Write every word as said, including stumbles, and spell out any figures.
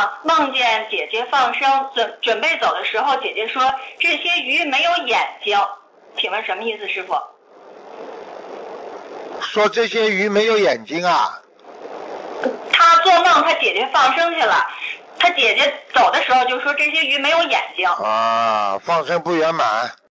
呢，梦见姐姐放生，准准备走的时候，姐姐说这些鱼没有眼睛，请问什么意思，师傅？ 说这些鱼没有眼睛啊？ 他做梦，他姐姐放生去了，他姐姐走的时候就说这些鱼没有眼睛。 啊，放生不圆满。